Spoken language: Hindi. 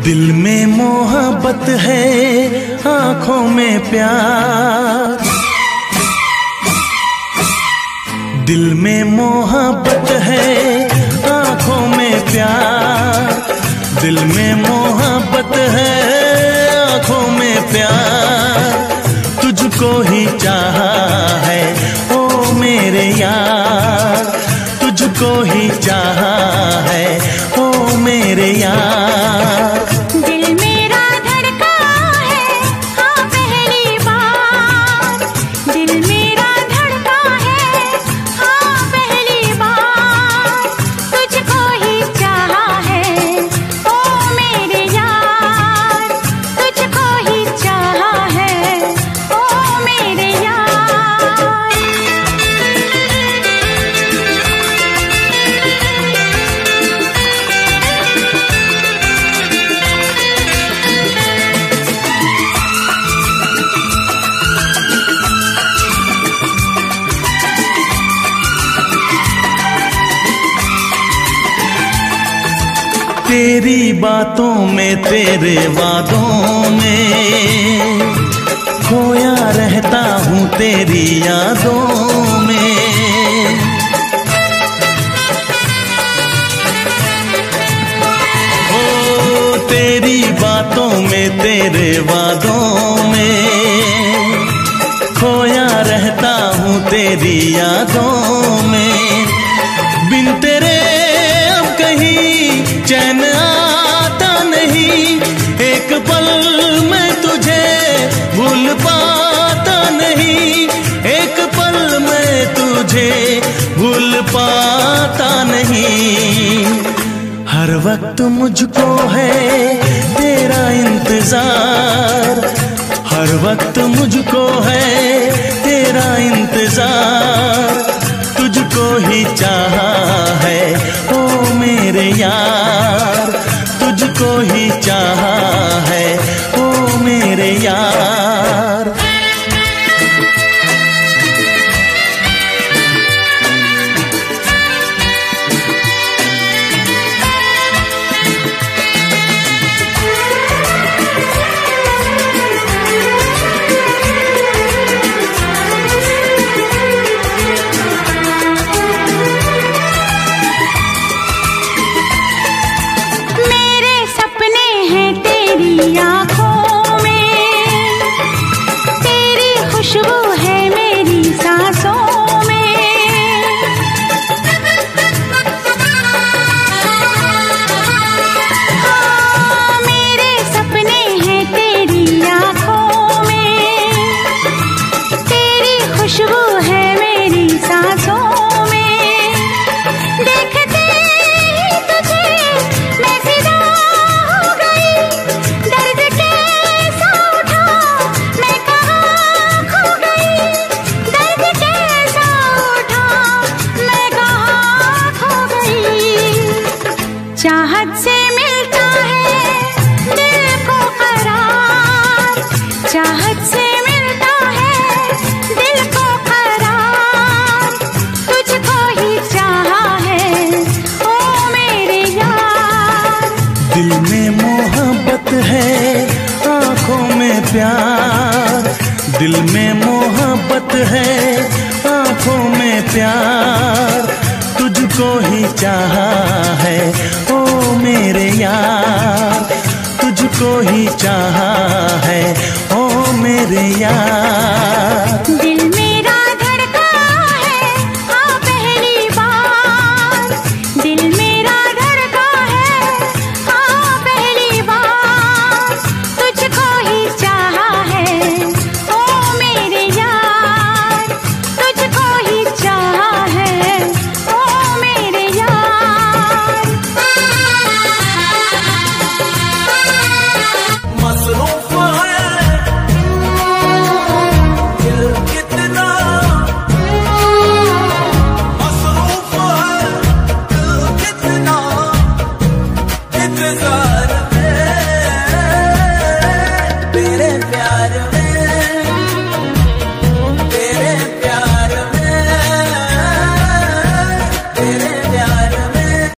दिल में मोहब्बत है, आँखों में प्यार। दिल में मोहब्बत है, आँखों में प्यार। दिल में मोहब्बत है, आँखों में प्यार। तुझको ही चाहा है ओ मेरे यार, तुझको ही चाहा है ओ मेरे यार। दिल मेरा धड़का है हाँ पहली बार, दिल मेरा धड़का है हाँ पहली बार। तुझको ही चाहा है ओ मेरे यार, तुझको ही चाहा है ओ मेरे यार। तेरी बातों में तेरे वादों में खोया रहता हूँ तेरी यादों में। ओ तेरी बातों में तेरे वादों में खोया रहता हूँ तेरी यादों में। बिन तेरे अब कहीं चैन आता नहीं, एक पल मैं तुझे भूल पाता नहीं, एक पल मैं तुझे भूल पाता नहीं। हर वक्त मुझको है तेरा इंतजार, हर वक्त मुझको है तेरा इंतजार। तुझको ही चाहा है ओ मेरे यार, तुझको ही चाहा है ओ मेरे यार। आँखों में तेरी खुशबू है मेरी सांसों में। हाँ मेरे सपने हैं तेरी आँखों में, तेरी खुशबू है मेरी सांसों में। देखते ही तुझे मैं फिदा हो गई, दर्द कैसा उठा मैं कहाँ खो गई, दर्द कैसा उठा मैं कहाँ खो गई। चाहत से मिलता है दिल को करार, चाहत से मिलता है दिल को करार। तुझको ही चाहा है ओ मेरे यार। दिल में मोहब्बत है, आँखों में प्यार। दिल में मोहब्बत है, आँखों में प्यार। तुझको ही चाहा है ओ मेरे यार, तुझको ही चाहा है ओ मेरे यार।